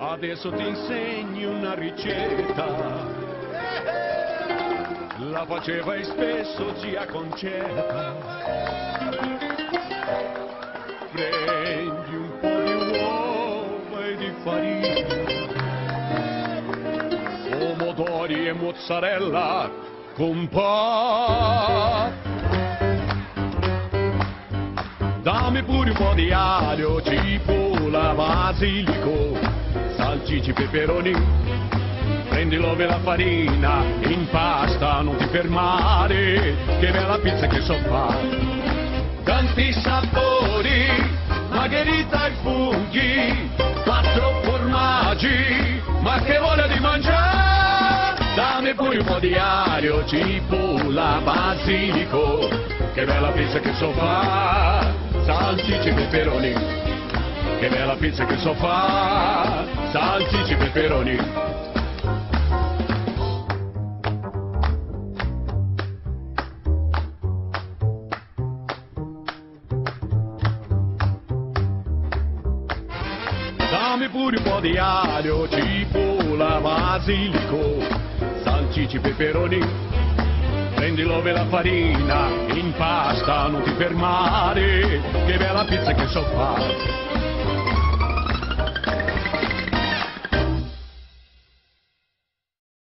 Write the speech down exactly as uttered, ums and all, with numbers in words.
Adesso ti insegno una ricetta, la faceva e spesso zia Concetta. Prendi un po' di uova e di farina, pomodori e mozzarella con pa'. Dammi pure un po' di aglio, cipolla, basilico, salsicci, peperoni. Prendi l'uovo e la farina, impasta, non ti fermare, che bella pizza che so fare. Tanti sapori, margherita e funghi, quattro formaggi, ma che voglia di mangiare! Dammi pure un po' di aglio, cipolla, basilico, che bella pizza che so fare. Salsicci e peperoni, che bella pizza che so fare. Salsicci e peperoni. Dammi pure un po' di aglio, cipolla, basilico, salsicci e peperoni. Prendi l'uovo e la farina, impasta, non ti fermare, che bella pizza che so fare.